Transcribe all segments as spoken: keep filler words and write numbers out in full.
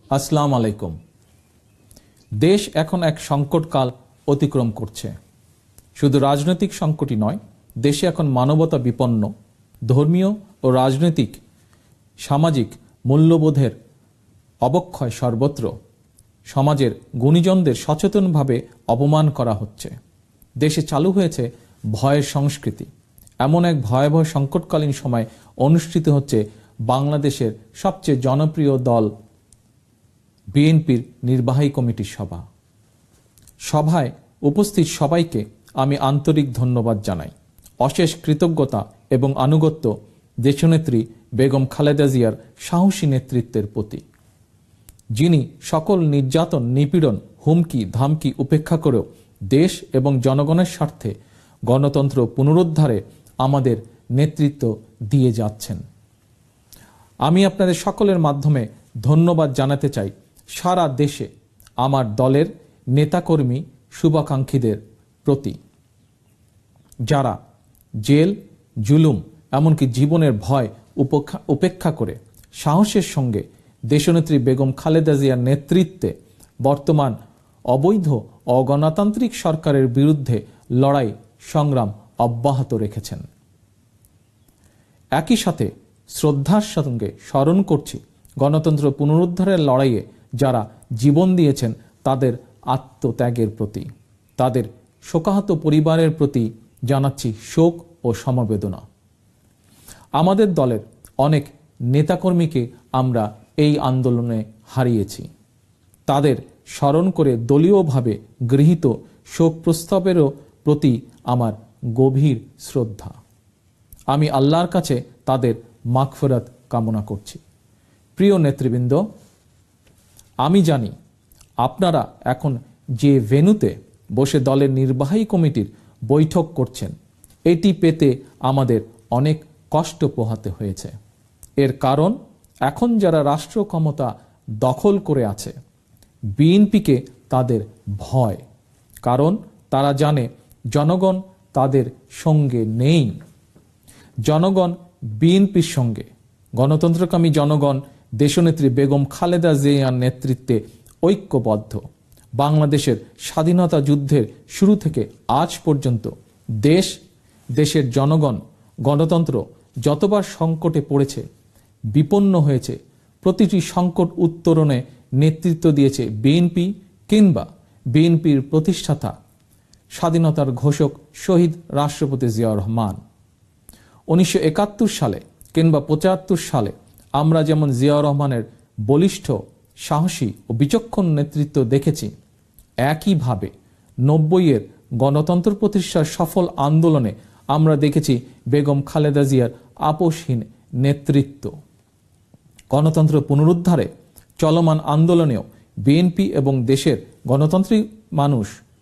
আসসালামু আলাইকুম। দেশ এখন এক সংকটকাল অতিক্রম করছে। শুধু রাজনৈতিক সংকটই নয়, দেশে এখন মানবতা বিপন্ন, ধর্মীয় ও রাজনৈতিক সামাজিক মূল্যবোধের অবক্ষয় সর্বত্র। সমাজের গুণীজনদের সচেতনভাবে অপমান করা হচ্ছে। দেশে চালু হয়েছে ভয়ের সংস্কৃতি। এমন এক ভয়াবহ সংকটকালীন সময় অনুষ্ঠিত হচ্ছে বাংলাদেশের সবচেয়ে জনপ্রিয় দল বিএনপির নির্বাহী কমিটির সভা। সভায় উপস্থিত সবাইকে আমি আন্তরিক ধন্যবাদ জানাই। অশেষ কৃতজ্ঞতা এবং আনুগত্য দেশনেত্রী বেগম খালেদা জিয়ার সাহসী নেতৃত্বের প্রতি, যিনি সকল নির্যাতন, নিপীড়ন, হুমকি ধামকি উপেক্ষা করেও দেশ এবং জনগণের স্বার্থে গণতন্ত্র পুনরুদ্ধারে আমাদের নেতৃত্ব দিয়ে যাচ্ছেন। আমি আপনাদের সকলের মাধ্যমে ধন্যবাদ জানাতে চাই সারা দেশে আমার দলের নেতাকর্মী শুভাকাঙ্ক্ষীদের প্রতি, যারা জেল, জুলুম, এমনকি জীবনের ভয় উপেক্ষা করে সাহসের সঙ্গে দেশনেত্রী বেগম খালেদা জিয়ার নেতৃত্বে বর্তমান অবৈধ অগণতান্ত্রিক সরকারের বিরুদ্ধে লড়াই সংগ্রাম অব্যাহত রেখেছেন। একই সাথে শ্রদ্ধার সঙ্গে স্মরণ করছি গণতন্ত্র পুনরুদ্ধারের লড়াইয়ে যারা জীবন দিয়েছেন তাদের আত্মত্যাগের প্রতি। তাদের শোকাহত পরিবারের প্রতি জানাচ্ছি শোক ও সমবেদনা। আমাদের দলের অনেক নেতাকর্মীকে আমরা এই আন্দোলনে হারিয়েছি। তাদের স্মরণ করে দলীয়ভাবে গৃহীত শোক প্রস্তাবেরও প্রতি আমার গভীর শ্রদ্ধা। আমি আল্লাহর কাছে তাদের মাগফিরাত কামনা করছি। প্রিয় নেতৃবৃন্দ, আমি জানি আপনারা এখন যে ভেন্যুতে বসে দলের নির্বাহী কমিটির বৈঠক করছেন, এটি পেতে আমাদের অনেক কষ্ট পোহাতে হয়েছে। এর কারণ, এখন যারা রাষ্ট্র ক্ষমতা দখল করে আছে, বিএনপিকে তাদের ভয়। কারণ তারা জানে জনগণ তাদের সঙ্গে নেই। জনগণ বিএনপির সঙ্গে। গণতন্ত্রকামী জনগণ দেশনেত্রী বেগম খালেদা জিয়ার নেতৃত্বে ঐক্যবদ্ধ। বাংলাদেশের স্বাধীনতা যুদ্ধের শুরু থেকে আজ পর্যন্ত দেশ, দেশের জনগণ, গণতন্ত্র যতবার সংকটে পড়েছে, বিপন্ন হয়েছে, প্রতিটি সংকট উত্তরণে নেতৃত্ব দিয়েছে বিএনপি কিংবা বিএনপির প্রতিষ্ঠাতা স্বাধীনতার ঘোষক শহীদ রাষ্ট্রপতি জিয়াউর রহমান। উনিশশো একাত্তর সালে কিংবা পঁচাত্তর সালে আমরা যেমন জিয়াউর রহমানের বলিষ্ঠ, সাহসী ও বিচক্ষণ নেতৃত্ব দেখেছি, একইভাবে নব্বইয়ের গণতন্ত্র প্রতিষ্ঠার সফল আন্দোলনে আমরা দেখেছি বেগম খালেদা জিয়ার আপোষহীন নেতৃত্ব। গণতন্ত্র পুনরুদ্ধারে চলমান আন্দোলনেও বিএনপি এবং দেশের গণতান্ত্রিক মানুষ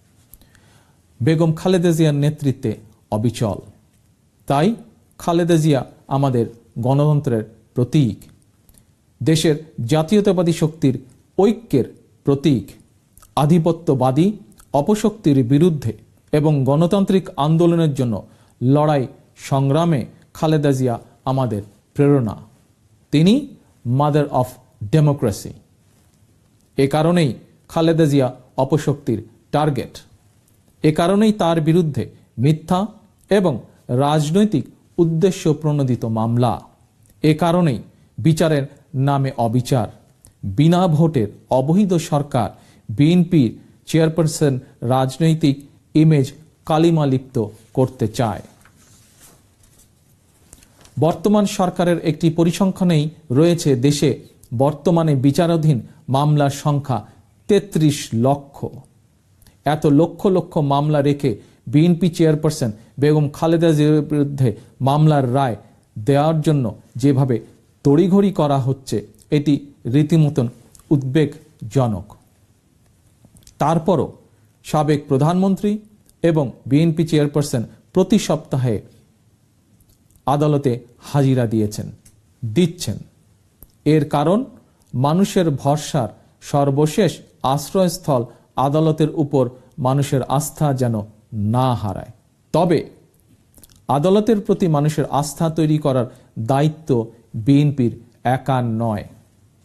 বেগম খালেদা জিয়ার নেতৃত্বে অবিচল। তাই খালেদা জিয়া আমাদের গণতন্ত্রের প্রতীক, দেশের জাতীয়তাবাদী শক্তির ঐক্যের প্রতীক। আধিপত্যবাদী অপশক্তির বিরুদ্ধে এবং গণতান্ত্রিক আন্দোলনের জন্য লড়াই সংগ্রামে খালেদা জিয়া আমাদের প্রেরণা। তিনি মাদার অফ ডেমোক্রেসি। এ কারণেই খালেদা জিয়া অপশক্তির টার্গেট। এ কারণেই তার বিরুদ্ধে মিথ্যা এবং রাজনৈতিক উদ্দেশ্য প্রণোদিত মামলা। এ কারণেই বিচারের নামে অবিচার। বিনা ভোটের অবৈধ সরকার বিএনপির চেয়ারপারসন রাজনৈতিক ইমেজ কালিমালিপ্ত করতে চায়। বর্তমান সরকারের একটি পরিসংখ্যানেই রয়েছে দেশে বর্তমানে বিচারাধীন মামলার সংখ্যা তেত্রিশ লক্ষ। এত লক্ষ লক্ষ মামলা রেখে বিএনপি চেয়ারপারসন বেগম খালেদা জিয়ার বিরুদ্ধে মামলার রায় দেওয়ার জন্য যেভাবে তড়িঘড়ি করা হচ্ছে, এটি রীতিমতন উদ্বেগজনক। তারপরও সাবেক প্রধানমন্ত্রী এবং বিএনপি চেয়ারপারসন প্রতি সপ্তাহে আদালতে হাজিরা দিয়েছেন, দিচ্ছেন। এর কারণ, মানুষের ভরসার সর্বশেষ আশ্রয়স্থল আদালতের উপর মানুষের আস্থা যেন না হারায়। তবে আদালতের প্রতি মানুষের আস্থা তৈরি করার দায়িত্ব বিএনপির একা নয়।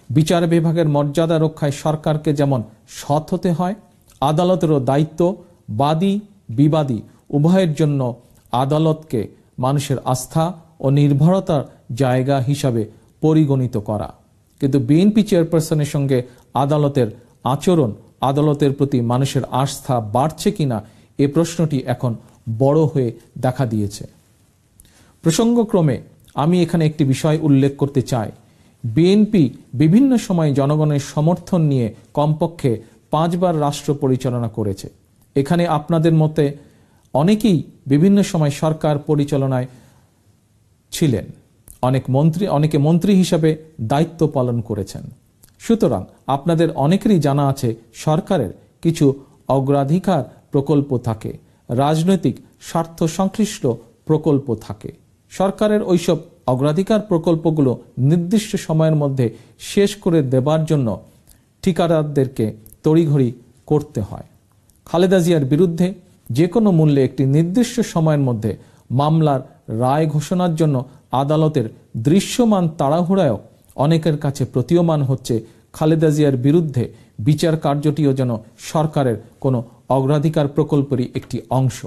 বিচার বিভাগের মর্যাদা রক্ষায় সরকারকে যেমন সৎ হতে হয়, আদালতেরও দায়িত্ব বাদী বিবাদী উভয়ের জন্য আদালতকে মানুষের আস্থা ও নির্ভরতার জায়গা হিসাবে পরিগণিত করা। কিন্তু বিএনপি চেয়ারপারসনের সঙ্গে আদালতের আচরণ, আদালতের প্রতি মানুষের আস্থা বাড়ছে কিনা এ প্রশ্নটি এখন বড় হয়ে দেখা দিয়েছে। প্রসঙ্গক্রমে আমি এখানে একটি বিষয় উল্লেখ করতে চাই। বিএনপি বিভিন্ন সময় জনগণের সমর্থন নিয়ে কমপক্ষে পাঁচবার রাষ্ট্র পরিচালনা করেছে। এখানে আপনাদের মতে অনেকেই বিভিন্ন সময় সরকার পরিচালনায় ছিলেন, অনেক মন্ত্রী অনেকে মন্ত্রী হিসাবে দায়িত্ব পালন করেছেন। সুতরাং আপনাদের অনেকেরই জানা আছে সরকারের কিছু অগ্রাধিকার প্রকল্প থাকে, রাজনৈতিক স্বার্থ সংশ্লিষ্ট প্রকল্প থাকে। সরকারের ওইসব অগ্রাধিকার প্রকল্পগুলো নির্দিষ্ট সময়ের মধ্যে শেষ করে দেবার জন্য ঠিকাদারদেরকে তড়িঘড়ি করতে হয়। খালেদা জিয়ার বিরুদ্ধে যে কোনো মূল্যে একটি নির্দিষ্ট সময়ের মধ্যে মামলার রায় ঘোষণার জন্য আদালতের দৃশ্যমান তাড়াহুড়ায়ও অনেকের কাছে প্রতীয়মান হচ্ছে খালেদা জিয়ার বিরুদ্ধে বিচার কার্যটিও যেন সরকারের কোনো অগ্রাধিকার প্রকল্পেরই একটি অংশ।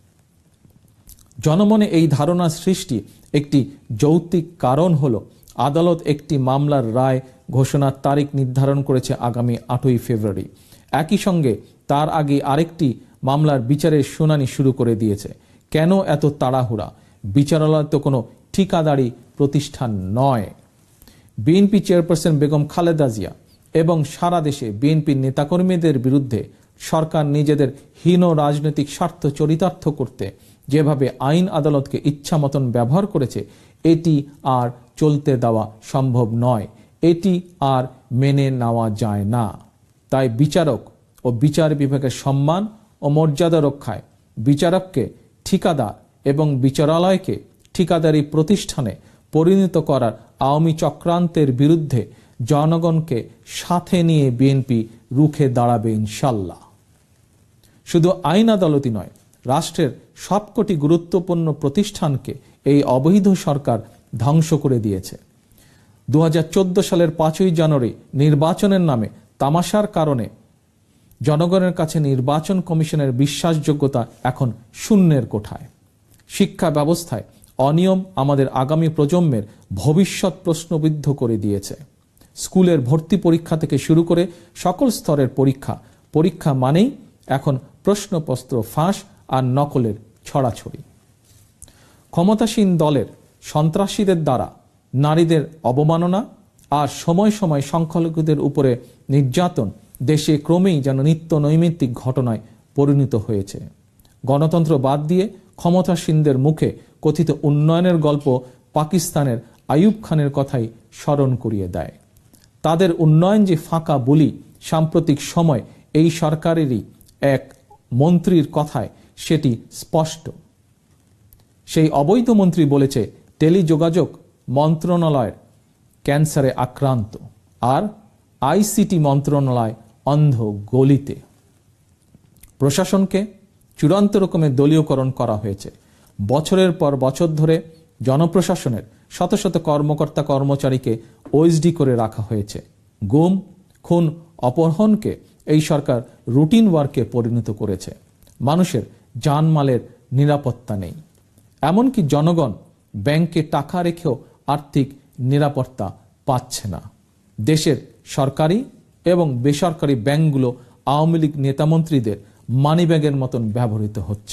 জনমনে এই ধারণা সৃষ্টি একটি যৌক্তিক কারণ হল আদালত একটি মামলার রায় ঘোষণার তারিখ নির্ধারণ করেছে আগামী আটই ফেব্রুয়ারি। একই সঙ্গে তার আগে আরেকটি মামলার বিচারের শুনানি শুরু করে দিয়েছে। কেন এত তাড়াহুড়া? বিচারালয় তো কোনো ঠিকাদারি প্রতিষ্ঠান নয়। বিএনপি চেয়ারপারসন বেগম খালেদা জিয়া এবং সারা দেশে বিএনপির নেতাকর্মীদের বিরুদ্ধে সরকার নিজেদের হীন রাজনৈতিক স্বার্থ চরিতার্থ করতে যেভাবে আইন আদালতকে ইচ্ছা মতন ব্যবহার করেছে, এটি আর চলতে দেওয়া সম্ভব নয়, এটি আর মেনে নেওয়া যায় না। তাই বিচারক ও বিচার বিভাগের সম্মান ও মর্যাদা রক্ষায় বিচারককে ঠিকাদার এবং বিচারালয়কে ঠিকাদারি প্রতিষ্ঠানে পরিণত করার আওয়ামী চক্রান্তের বিরুদ্ধে জনগণকে সাথে নিয়ে বিএনপি রুখে দাঁড়াবে ইনশাল্লাহ। শুধু আইন আদালতই নয়, রাষ্ট্রের সবকটি গুরুত্বপূর্ণ প্রতিষ্ঠানকে এই অবৈধ সরকার ধ্বংস করে দিয়েছে। দু হাজার চোদ্দ সালের পাঁচই জানুয়ারি নির্বাচনের নামে তামাশার কারণে জনগণের কাছে নির্বাচন কমিশনের বিশ্বাসযোগ্যতা এখন শূন্যের কোঠায়। শিক্ষা ব্যবস্থায় অনিয়ম আমাদের আগামী প্রজন্মের ভবিষ্যৎ প্রশ্নবিদ্ধ করে দিয়েছে। স্কুলের ভর্তি পরীক্ষা থেকে শুরু করে সকল স্তরের পরীক্ষা পরীক্ষা মানেই এখন প্রশ্নপত্র ফাঁস আর নকলের ছড়াছড়ি। ক্ষমতাসীন দলের সন্ত্রাসীদের দ্বারা নারীদের অবমাননা আর সময় সময় সংখ্যালঘুদের উপরে নির্যাতন দেশে ক্রমেই যেন নিত্য নৈমিত্তিক ঘটনায় পরিণত হয়েছে। গণতন্ত্র বাদ দিয়ে ক্ষমতাসীনদের মুখে কথিত উন্নয়নের গল্প পাকিস্তানের আইয়ুব খানের কথাই স্মরণ করিয়ে দেয়। তাদের উন্নয়ন যে ফাঁকা বলি সাম্প্রতিক সময় এই সরকারেরই এক মন্ত্রীর কথায় সেটি স্পষ্ট। সেই অবৈধ মন্ত্রী বলেছে টেলিযোগাযোগ মন্ত্রণালয়ের ক্যান্সারে আক্রান্ত আর আইসিটি মন্ত্রণালয় অন্ধ গলিতে। প্রশাসনকে চূড়ান্ত রকমের দলীয়করণ করা হয়েছে। বছরের পর বছর ধরে জনপ্রশাসনের শত শত কর্মকর্তা কর্মচারীকে ওএসডি করে রাখা হয়েছে। গুম খুন অপহরণকে এই সরকার রুটিন ওয়ার্কে পরিণত করেছে। মানুষের জানমালের নিরাপত্তা নেই, এমনকি জনগণ ব্যাংকে টাকা রেখেও আর্থিক নিরাপত্তা পাচ্ছে না। দেশের সরকারি এবং বেসরকারি ব্যাংকগুলো আওয়ামী লীগ নেতামন্ত্রীদের মানিব্যাগের মতন ব্যবহৃত হচ্ছে।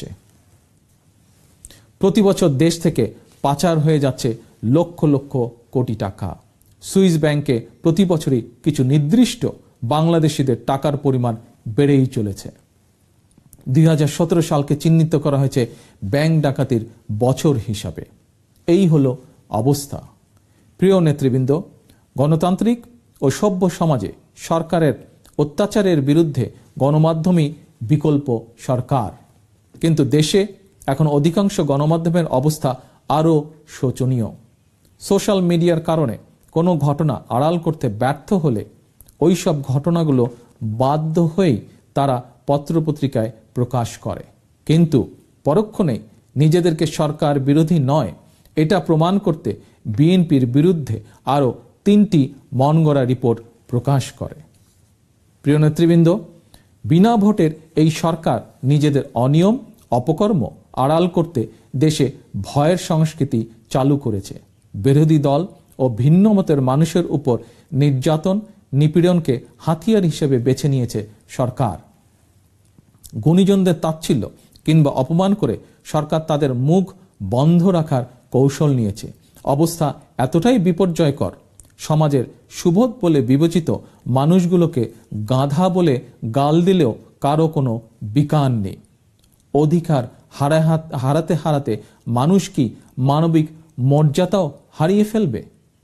প্রতি বছর দেশ থেকে পাচার হয়ে যাচ্ছে লক্ষ লক্ষ কোটি টাকা। সুইস ব্যাংকে প্রতি বছরই কিছু নির্দিষ্ট বাংলাদেশিদের টাকার পরিমাণ বেড়েই চলেছে। দুই হাজার সতেরো সালকে চিহ্নিত করা হয়েছে ব্যাংক ডাকাতির বছর হিসাবে। এই হলো অবস্থা। প্রিয় নেতৃবৃন্দ, গণতান্ত্রিক ও সভ্য সমাজে সরকারের অত্যাচারের বিরুদ্ধে গণমাধ্যমই বিকল্প সরকার। কিন্তু দেশে এখন অধিকাংশ গণমাধ্যমের অবস্থা আরও শোচনীয়। সোশ্যাল মিডিয়ার কারণে কোনো ঘটনা আড়াল করতে ব্যর্থ হলে ওই সব ঘটনাগুলো বাধ্য হয়েই তারা পত্রপত্রিকায় প্রকাশ করে, কিন্তু পরক্ষণে নিজেদেরকে সরকার বিরোধী নয় এটা প্রমাণ করতে বিএনপির বিরুদ্ধে আরও তিনটি মনগড়া রিপোর্ট প্রকাশ করে। প্রিয় নেতৃবৃন্দ, বিনা ভোটের এই সরকার নিজেদের অনিয়ম অপকর্ম আড়াল করতে দেশে ভয়ের সংস্কৃতি চালু করেছে। বিরোধী দল ও ভিন্ন মতের মানুষের উপর নির্যাতন নিপীড়নকে হাতিয়ার হিসেবে বেছে নিয়েছে সরকার। গুণীজনদের তাচ্ছিল্য কিংবা অপমান করে সরকার তাদের মুখ বন্ধ রাখার কৌশল নিয়েছে। অবস্থা এতটাই বিপর্যয়কর, সমাজের সুবোধ বলে বিবেচিত মানুষগুলোকে গাধা বলে গাল দিলেও কারো কোনো বিকার নেই। অধিকার হারাতে হারাতে মানুষ কি মানবিক মর্যাদাও হারিয়ে ফেলবে?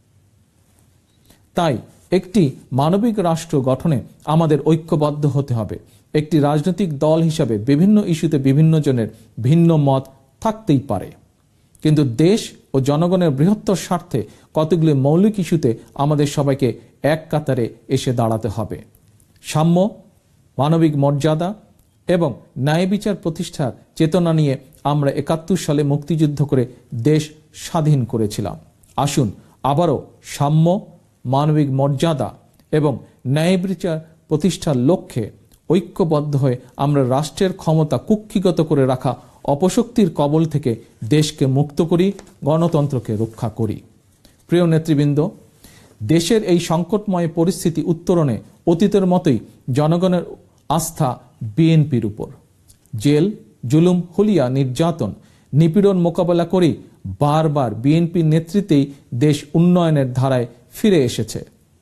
তাই একটি মানবিক রাষ্ট্র গঠনে আমাদের ঐক্যবদ্ধ হতে হবে। একটি রাজনৈতিক দল হিসাবে বিভিন্ন ইস্যুতে বিভিন্ন জনের ভিন্ন মত থাকতেই পারে, কিন্তু দেশ ও জনগণের বৃহত্তর স্বার্থে কতগুলি মৌলিক ইস্যুতে আমাদের সবাইকে এক কাতারে এসে দাঁড়াতে হবে। সাম্য, মানবিক মর্যাদা এবং ন্যায় বিচার প্রতিষ্ঠার চেতনা নিয়ে আমরা একাত্তর সালে মুক্তিযুদ্ধ করে দেশ স্বাধীন করেছিলাম। আসুন আবারও সাম্য, মানবিক মর্যাদা এবং ন্যায় বিচার প্রতিষ্ঠার লক্ষ্যে ঐক্যবদ্ধ হয়ে আমরা রাষ্ট্রের ক্ষমতা কুক্ষিগত করে রাখা অপশক্তির কবল থেকে দেশকে মুক্ত করি, গণতন্ত্রকে রক্ষা করি। প্রিয় নেতৃবৃন্দ, দেশের এই সংকটময় পরিস্থিতি উত্তরণে অতীতের মতোই জনগণের আস্থা বিএনপির উপর। জেল, জুলুম, হুলিয়া, নির্যাতন, নিপীড়ন মোকাবেলা করে বারবার বিএনপির নেতৃত্বেই দেশ উন্নয়নের ধারায় ফিরে এসেছে,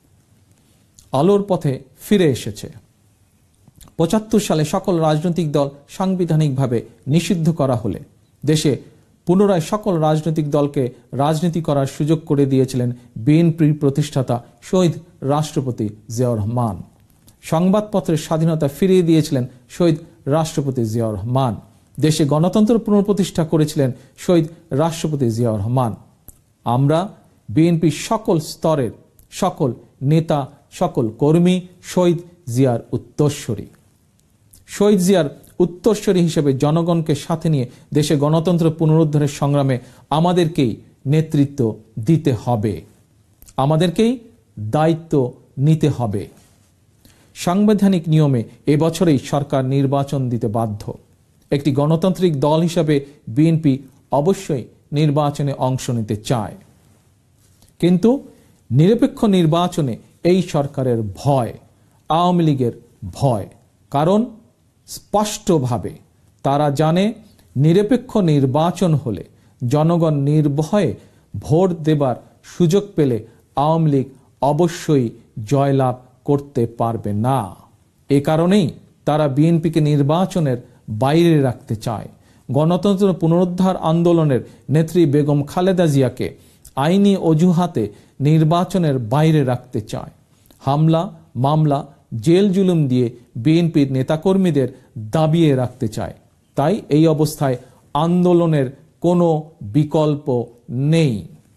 আলোর পথে ফিরে এসেছে। পঁচাত্তর সালে সকল রাজনৈতিক দল সাংবিধানিকভাবে নিষিদ্ধ করা হলে দেশে পুনরায় সকল রাজনৈতিক দলকে রাজনীতি করার সুযোগ করে দিয়েছিলেন বিএনপির প্রতিষ্ঠাতা শহীদ রাষ্ট্রপতি জিয়াউর রহমান। সংবাদপত্রের স্বাধীনতা ফিরিয়ে দিয়েছিলেন শহীদ রাষ্ট্রপতি জিয়াউর রহমান। দেশে গণতন্ত্র পুনঃপ্রতিষ্ঠা করেছিলেন শহীদ রাষ্ট্রপতি জিয়াউর রহমান। আমরা বিএনপির সকল স্তরের সকল নেতা, সকল কর্মী শহীদ জিয়ার উত্তরসূরি। শহীদ জিয়ার উত্তরসূরি হিসেবে জনগণকে সাথে নিয়ে দেশে গণতন্ত্র পুনরুদ্ধারের সংগ্রামে আমাদেরকেই নেতৃত্ব দিতে হবে, আমাদেরকেই দায়িত্ব নিতে হবে। সাংবিধানিক নিয়মে এবছরেই সরকার নির্বাচন দিতে বাধ্য। একটি গণতান্ত্রিক দল হিসাবে বিএনপি অবশ্যই নির্বাচনে অংশ নিতে চায়, কিন্তু নিরপেক্ষ নির্বাচনে এই সরকারের ভয়, আওয়ামী লীগের ভয়। কারণ স্পষ্টভাবে তারা জানে নিরপেক্ষ নির্বাচন হলে জনগণ নির্ভয়ে ভোট দেবার সুযোগ পেলে আওয়ামী লীগ অবশ্যই জয়লাভ করতে পারবে না। এ কারণেই তারা বিএনপিকে নির্বাচনের বাইরে রাখতে চায়। গণতন্ত্র পুনরুদ্ধার আন্দোলনের নেত্রী বেগম খালেদা জিয়াকে আইনি অজুহাতে নির্বাচনের বাইরে রাখতে চায়। হামলা, মামলা, জেল জুলুম দিয়ে বিএনপির নেতাকর্মীদের দাবিয়ে রাখতে চায়। তাই এই অবস্থায় আন্দোলনের কোনো বিকল্প নেই।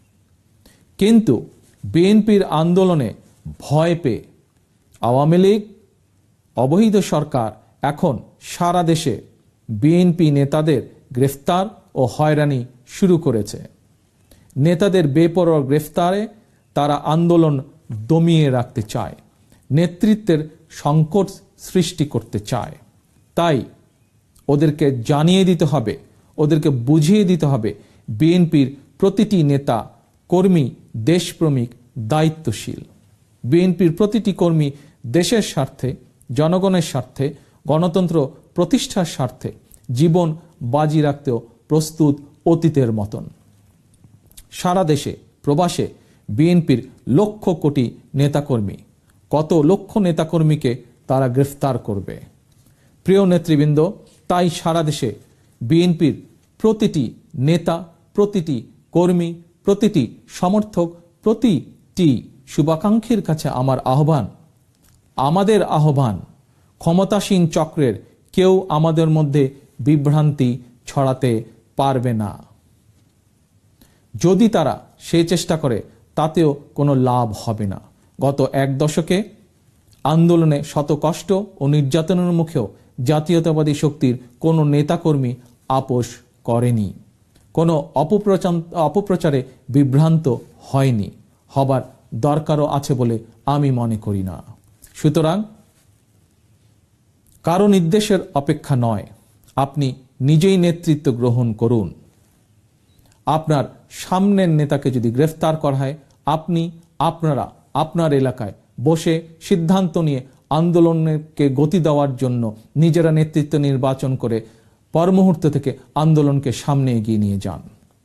কিন্তু বিএনপির আন্দোলনে ভয় পেয়ে আওয়ামী লীগ, অবৈধ সরকার এখন সারা দেশে বিএনপি নেতাদের গ্রেফতার ও হয়রানি শুরু করেছে। নেতাদের বেপরোয়া গ্রেফতারে তারা আন্দোলন দমিয়ে রাখতে চায়, নেতৃত্বের সংকট সৃষ্টি করতে চায়। তাই ওদেরকে জানিয়ে দিতে হবে, ওদেরকে বুঝিয়ে দিতে হবে বিএনপির প্রতিটি নেতা কর্মী দেশপ্রেমিক, দায়িত্বশীল। বিএনপির প্রতিটি কর্মী দেশের স্বার্থে, জনগণের স্বার্থে, গণতন্ত্র প্রতিষ্ঠার স্বার্থে জীবন বাজি রাখতেও প্রস্তুত অতীতের মতন। সারা দেশে প্রবাসে বিএনপির লক্ষ কোটি নেতাকর্মী, কত লক্ষ নেতাকর্মীকে তারা গ্রেফতার করবে। প্রিয় নেতৃবৃন্দ, তাই সারা দেশে বিএনপির প্রতিটি নেতা, প্রতিটি কর্মী, প্রতিটি সমর্থক, প্রতিটি শুভাকাঙ্ক্ষীর কাছে আমার আহ্বান, আমাদের আহ্বান, ক্ষমতাসীন চক্রের কেউ আমাদের মধ্যে বিভ্রান্তি ছড়াতে পারবে না। যদি তারা সে চেষ্টা করে তাতেও কোনো লাভ হবে না। গত এক দশকে আন্দোলনে শত কষ্ট ও নির্যাতনের মুখেও জাতীয়তাবাদী শক্তির কোনো নেতাকর্মী আপোষ করেনি, কোনো অপপ্রচার অপপ্রচারে বিভ্রান্ত হয়নি, হবার দরকারও আছে বলে আমি মনে করি না। সুতরাং কারো নির্দেশের অপেক্ষা নয়, আপনি নিজেই নেতৃত্ব গ্রহণ করুন। আপনার সামনের নেতাকে যদি গ্রেফতার করা হয়, আপনি আপনারা আপনার এলাকায় বসে সিদ্ধান্ত নিয়ে আন্দোলনকে গতি দেওয়ার জন্য নিজেরা নেতৃত্ব নির্বাচন করে পর মুহূর্ত থেকে আন্দোলনকে সামনে এগিয়ে নিয়ে যান।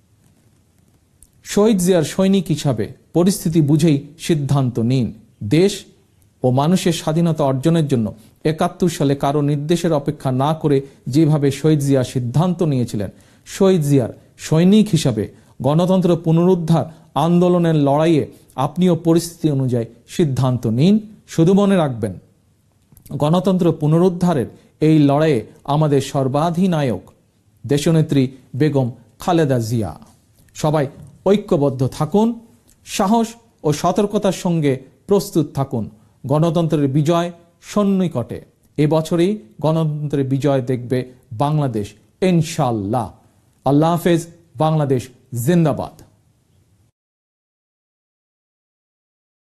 শহীদ জিয়ার সৈনিক হিসাবে পরিস্থিতি বুঝেই সিদ্ধান্ত নিন। দেশ ও মানুষের স্বাধীনতা অর্জনের জন্য একাত্তর সালে কারো নির্দেশের অপেক্ষা না করে যেভাবে শহীদ জিয়া সিদ্ধান্ত নিয়েছিলেন, শহীদ জিয়ার সৈনিক হিসাবে গণতন্ত্র পুনরুদ্ধার আন্দোলনের লড়াইয়ে আপনিও পরিস্থিতি অনুযায়ী সিদ্ধান্ত নিন। শুধু মনে রাখবেন, গণতন্ত্র পুনরুদ্ধারের এই লড়াইয়ে আমাদের সর্বাধিনায়ক দেশনেত্রী বেগম খালেদা জিয়া। সবাই ঐক্যবদ্ধ থাকুন, সাহস ও সতর্কতার সঙ্গে প্রস্তুত থাকুন। গণতন্ত্রের বিজয় সন্নিকটে। এবছরই গণতন্ত্রের বিজয় দেখবে বাংলাদেশ, ইনশাআল্লাহ। আল্লাহ হাফেজ। বাংলাদেশ জিন্দাবাদ।